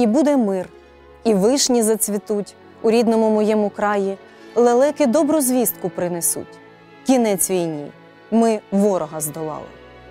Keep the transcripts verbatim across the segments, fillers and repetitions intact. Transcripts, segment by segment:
І буде мир, і вишні зацвітуть у рідному моєму краї, лелеки добру звістку принесуть. Кінець війні, ми ворога здолали.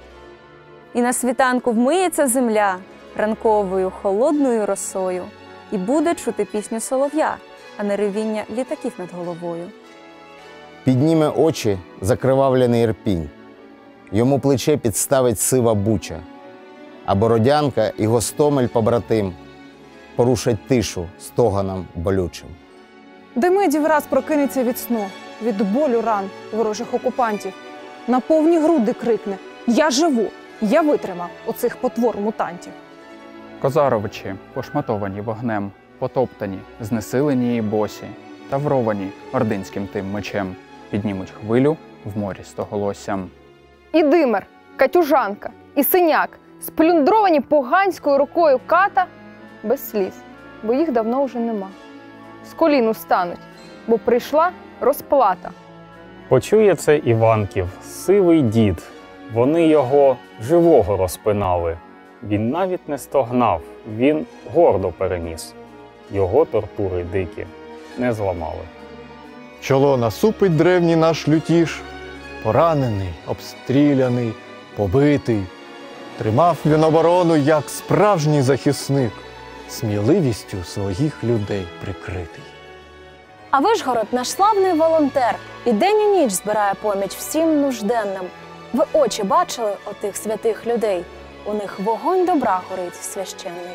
І на світанку вмиється земля ранковою холодною росою, і буде чути пісню солов'я, а не ревіння літаків над головою. Підніме очі закривавлений Ірпінь, йому плече підставить сива Буча, а Бородянка і Гостомель побратим порушать тишу стоганом болючим. Демидів раз прокинеться від сну, від болю ран ворожих окупантів. На повні груди крикне: «Я живу! Я витримав оцих потвор-мутантів!» Козаровичі, пошматовані вогнем, потоптані, знесилені і босі, тавровані ординським тим мечем, піднімуть хвилю в морі стоголоссям. І Димер, Катюжанка, і Синяк, сплюндровані поганською рукою ката, без сліз, бо їх давно вже нема. З колін устануть, бо прийшла розплата. Почує це Іванків, сивий дід. Вони його живого розпинали. Він навіть не стогнав, він гордо переніс. Його тортури дикі не зламали. Чоло насупить древній наш лютіш, поранений, обстріляний, побитий. Тримав він оборону, як справжній захисник, сміливістю своїх людей прикритий. А Вишгород – наш славний волонтер, і день і ніч збирає поміч всім нужденним. Ви очі бачили отих святих людей? У них вогонь добра горить священний.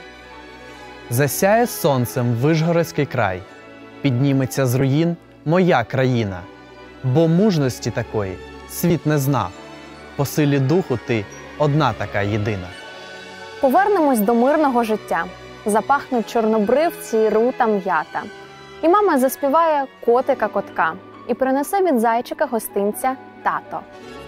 Засяє сонцем Вишгородський край, підніметься з руїн моя країна, бо мужності такої світ не знав, по силі духу ти одна така єдина. Повернемось до мирного життя, запахнуть чорнобривці і рута м'ята. І мама заспіває котика-котка і принесе від зайчика гостинця тато.